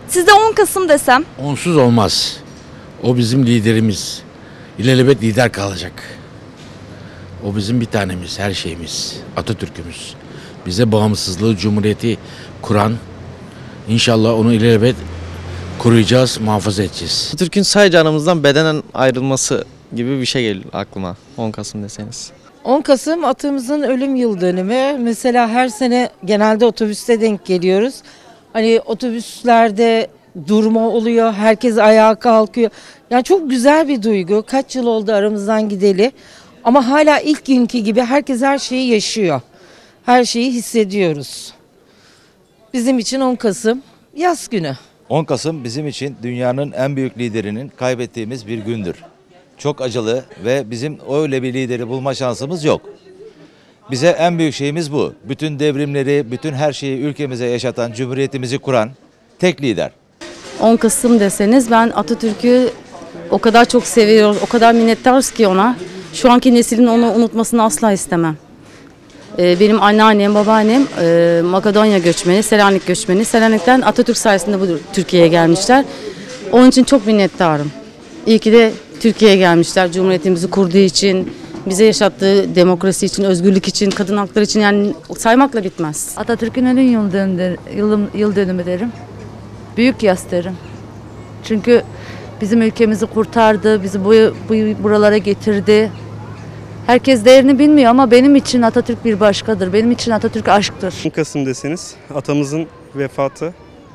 Size 10 Kasım desem? Onsuz olmaz. O bizim liderimiz. İlelebet lider kalacak. O bizim bir tanemiz, her şeyimiz. Atatürk'ümüz. Bize bağımsızlığı, cumhuriyeti kuran, İnşallah onu ilelebet koruyacağız, muhafaza edeceğiz. Atatürk'ün sadece aramızdan bedenen ayrılması gibi bir şey geliyor aklıma 10 Kasım deseniz. 10 Kasım atığımızın ölüm yıl dönümü. Mesela her sene genelde otobüste denk geliyoruz. Hani otobüslerde durma oluyor, herkes ayağa kalkıyor. Yani çok güzel bir duygu. Kaç yıl oldu aramızdan gideli. Ama hala ilk günkü gibi herkes her şeyi yaşıyor. Her şeyi hissediyoruz. Bizim için 10 Kasım yaz günü. 10 Kasım bizim için dünyanın en büyük liderinin kaybettiğimiz bir gündür. Çok acılı ve bizim öyle bir lideri bulma şansımız yok. Bize en büyük şeyimiz bu. Bütün devrimleri, bütün her şeyi ülkemize yaşatan, cumhuriyetimizi kuran tek lider. 10 Kasım deseniz ben Atatürk'ü o kadar çok seviyoruz, o kadar minnettarız ki ona. Şu anki neslin onu unutmasını asla istemem. Benim anneannem, babaannem Makedonya göçmeni, Selanik göçmeni. Selanik'ten Atatürk sayesinde bu Türkiye'ye gelmişler. Onun için çok minnettarım. İyi ki de Türkiye'ye gelmişler. Cumhuriyetimizi kurduğu için, bize yaşattığı demokrasi için, özgürlük için, kadın hakları için, yani saymakla bitmez. Atatürk'ün ölüm yıl dönümü derim. Büyük yas derim. Çünkü bizim ülkemizi kurtardı, bizi buralara getirdi. Herkes değerini bilmiyor ama benim için Atatürk bir başkadır. Benim için Atatürk aşktır. 10 Kasım deseniz atamızın vefatı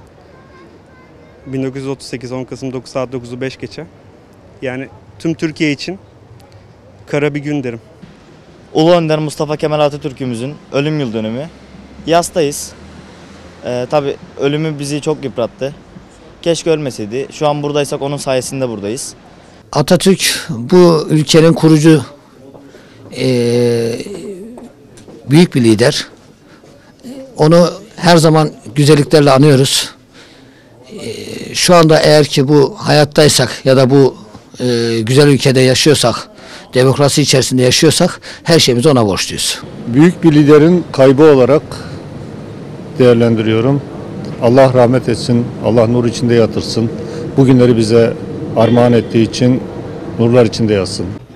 1938 10 Kasım 9 saat 9'u 5 geçe. Yani tüm Türkiye için kara bir gün derim. Ulu Önder Mustafa Kemal Atatürk'ümüzün ölüm yıl dönümü. Yastayız. Tabii ölümü bizi çok yıprattı. Keşke ölmeseydi. Şu an buradaysak onun sayesinde buradayız. Atatürk bu ülkenin kurucu büyük bir lider. Onu her zaman güzelliklerle anıyoruz. Şu anda eğer ki bu hayattaysak ya da bu güzel ülkede yaşıyorsak, demokrasi içerisinde yaşıyorsak her şeyimizi ona borçluyuz. Büyük bir liderin kaybı olarak değerlendiriyorum. Allah rahmet etsin, Allah nur içinde yatırsın. Bugünleri bize armağan ettiği için nurlar içinde yatsın.